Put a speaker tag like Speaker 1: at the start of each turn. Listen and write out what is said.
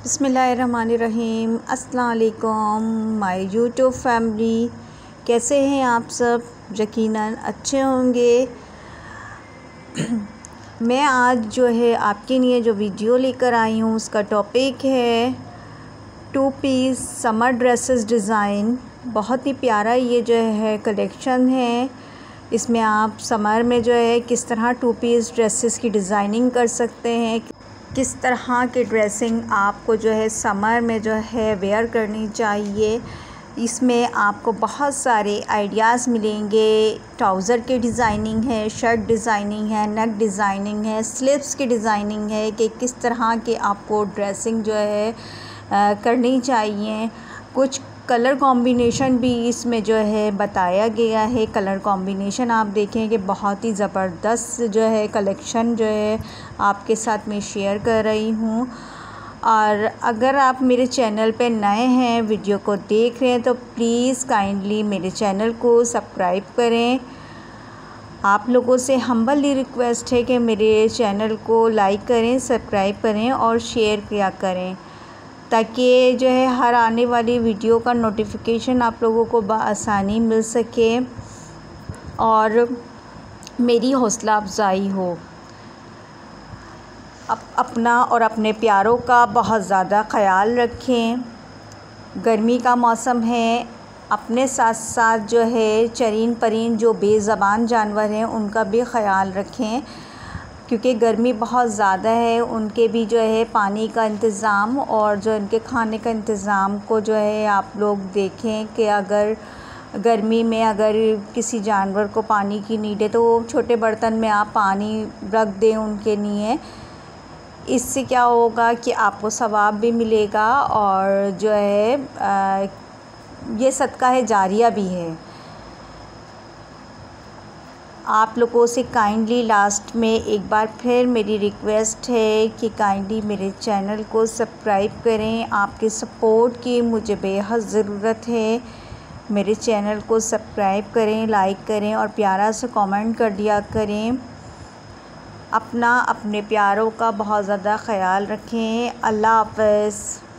Speaker 1: बिस्मिल्लाहिर्रहमानिर्रहीम। अस्सलाम वालेकुम माय यूट्यूब फैमिली, कैसे हैं आप सब? यकीनन अच्छे होंगे। मैं आज जो है आपके लिए जो वीडियो लेकर आई हूँ उसका टॉपिक है 2 पीस समर ड्रेसेस डिज़ाइन। बहुत ही प्यारा ये जो है कलेक्शन है। इसमें आप समर में जो है किस तरह 2 पीस ड्रेसेस की डिज़ाइनिंग कर सकते हैं, किस तरह की ड्रेसिंग आपको जो है समर में जो है वेयर करनी चाहिए। इसमें आपको बहुत सारे आइडियाज़ मिलेंगे। ट्राउज़र की डिज़ाइनिंग है, शर्ट डिज़ाइनिंग है, नेक डिज़ाइनिंग है, स्लीव्स की डिज़ाइनिंग है कि किस तरह के आपको ड्रेसिंग जो है करनी चाहिए। कुछ कलर कॉम्बिनेशन भी इसमें जो है बताया गया है। कलर कॉम्बिनेशन आप देखें कि बहुत ही ज़बरदस्त जो है कलेक्शन जो है आपके साथ मैं शेयर कर रही हूँ। और अगर आप मेरे चैनल पे नए हैं, वीडियो को देख रहे हैं, तो प्लीज़ काइंडली मेरे चैनल को सब्सक्राइब करें। आप लोगों से हम्बली रिक्वेस्ट है कि मेरे चैनल को लाइक करें, सब्सक्राइब करें और शेयर किया करें, ताकि जो है हर आने वाली वीडियो का नोटिफिकेशन आप लोगों को बआसानी मिल सके और मेरी हौसला अफजाई हो। अपना और अपने प्यारों का बहुत ज़्यादा ख़याल रखें। गर्मी का मौसम है, अपने साथ साथ जो है चरीन परीन जो बेज़बान जानवर हैं उनका भी ख़याल रखें, क्योंकि गर्मी बहुत ज़्यादा है। उनके भी जो है पानी का इंतज़ाम और जो उनके खाने का इंतज़ाम को जो है आप लोग देखें कि अगर गर्मी में अगर किसी जानवर को पानी की नीड है तो छोटे बर्तन में आप पानी रख दें उनके लिए। इससे क्या होगा कि आपको सवाब भी मिलेगा और जो है ये सदका है जारिया भी है। आप लोगों से काइंडली लास्ट में एक बार फिर मेरी रिक्वेस्ट है कि काइंडली मेरे चैनल को सब्सक्राइब करें। आपके सपोर्ट की मुझे बेहद ज़रूरत है। मेरे चैनल को सब्सक्राइब करें, लाइक करें और प्यारा सा कमेंट कर दिया करें। अपना अपने प्यारों का बहुत ज़्यादा ख़याल रखें। अल्लाह हाफ़िज़।